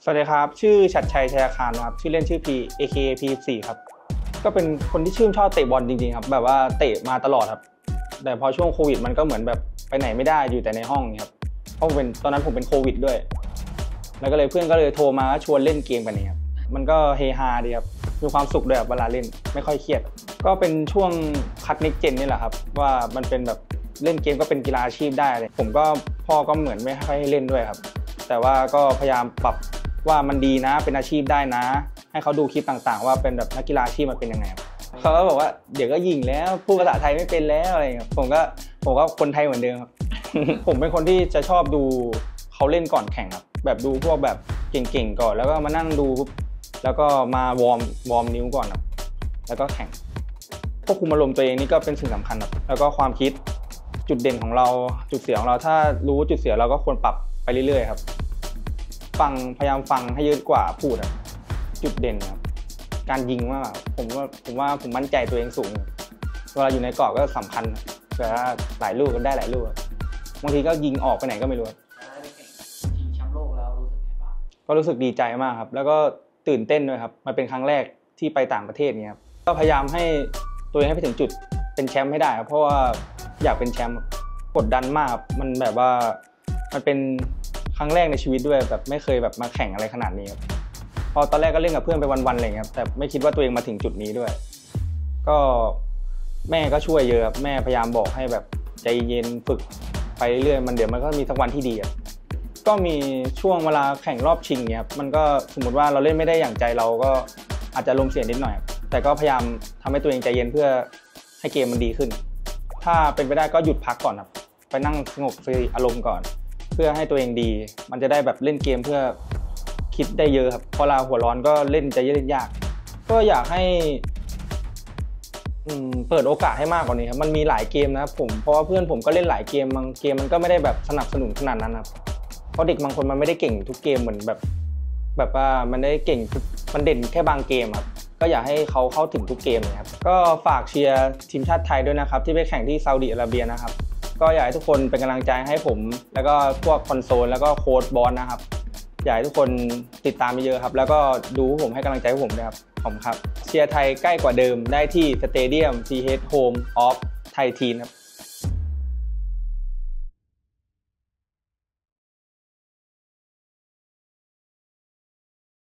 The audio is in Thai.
สวัสดีครับชื่อชัดชัยชัยคารครับชื่อเล่นชื่อ P AKA P4 ครับก็เป็นคนที่ชื่นชอบเตะบอลจริงๆครับแบบว่าเตะมาตลอดครับแต่พอช่วงโควิดมันก็เหมือนแบบไปไหนไม่ได้อยู่แต่ในห้องครับเพราะตอนนั้นผมเป็นโควิดด้วยแล้วก็เลยเพื่อนก็เลยโทรมาชวนเล่นเกมกันนี่ครับมันก็เฮฮาดีครับมีความสุขด้วยเวลาเล่นไม่ค่อยเครียดก็เป็นช่วงคัดนิกเจนนี่แหละครับว่ามันเป็นแบบเล่นเกมก็เป็นกีฬาอาชีพได้เลยผมก็พ่อก็เหมือนไม่ค่อยให้เล่นด้วยครับแต่ว่าก็พยายามปรับว่ามันดีนะเป็นอาชีพได้นะให้เขาดูคลิปต่างๆว่าเป็นแบบนักกีฬาอาชีพมันเป็นยังไงเขาก็บอกว่าเดี๋ยวก็ยิงแล้วพูดภาษาไทยไม่เป็นแล้วอะไรเงี้ยผมก็คนไทยเหมือนเดิมครับ ผมเป็นคนที่จะชอบดูเขาเล่นก่อนแข่งครับแบบดูพวกแบบเก่งๆก่อนแล้วก็มานั่งดูแล้วก็มาวอร์มนิ้วก่อนครับแล้วก็แข่งควบคุมอารมณ์ตัวเองนี่ก็เป็นสิ่งสำคัญครับแล้วก็ความคิดจุดเด่นของเราจุดเสียของเราถ้ารู้จุดเสียเราก็ควรปรับไปเรื่อยๆครับพยายามฟังให้เยอะกว่าพูดครับจุดเด่นครับการยิงมากผมว่าผมมั่นใจตัวเองสูงเวลาอยู่ในกรอบก็สำคัญแต่ว่าหลายลูกก็ได้หลายลูกบางทีก็ยิงออกไปไหนก็ไม่รู้ชิงแชมป์โลกแล้วรู้สึกไงบ้างก็รู้สึกดีใจมากครับแล้วก็ตื่นเต้นด้วยครับมันเป็นครั้งแรกที่ไปต่างประเทศเนี่ยครับก็พยายามให้ตัวเองให้ไปถึงจุดเป็นแชมป์ให้ได้ครับเพราะว่าอยากเป็นแชมป์กดดันมากมันแบบว่ามันเป็นครั้งแรกในชีวิตด้วยแบบไม่เคยแบบมาแข่งอะไรขนาดนี้ครับพอตอนแรกก็เล่นกับเพื่อนไปวันๆอะไรเงี้ยครับแต่ไม่คิดว่าตัวเองมาถึงจุดนี้ด้วยก็แม่ก็ช่วยเยอะครับแม่พยายามบอกให้แบบใจเย็นฝึกไปเรื่อยมันเดี๋ยวมันก็มีสักวันที่ดีครับก็มีช่วงเวลาแข่งรอบชิงเนี่ยครับมันก็สมมติว่าเราเล่นไม่ได้อย่างใจเราก็อาจจะลมเสียนิดหน่อยแต่ก็พยายามทำให้ตัวเองใจเย็นเพื่อให้เกมมันดีขึ้นถ้าเป็นไปได้ก็หยุดพักก่อนครับไปนั่งสงบสติอารมณ์ก่อนเพื่อให้ตัวเองดีมันจะได้แบบเล่นเกมเพื่อคิดได้เยอะครับพอเราหัวร้อนก็เล่นจะเล่นยากก็อยากให้เปิดโอกาสให้มากกว่านี้ครับมันมีหลายเกมนะครับเพราะว่าเพื่อนผมก็เล่นหลายเกมบางเกมมันก็ไม่ได้แบบสนับสนุนขนาดนั้นครับเพราะเด็กบางคนมันไม่ได้เก่งทุกเกมเหมือนแบบว่ามันได้เก่งมันเด่นแค่บางเกมครับก็อยากให้เขาเข้าถึงทุกเกมนะครับก็ฝากเชียร์ทีมชาติไทยด้วยนะครับที่ไปแข่งที่ซาอุดิอาระเบียนะครับก็อยากให้ทุกคนเป็นกำลังใจให้ผมแล้วก็พวกคอนโซลแล้วก็โค้ชบอลนะครับอยากให้ทุกคนติดตามเยอะครับแล้วก็ดูผมให้กำลังใจผมด้วยครับขอบคุณครับเชียร์ไทยใกล้กว่าเดิมได้ที่สเตเดียม TH Home of Thai Team ครับ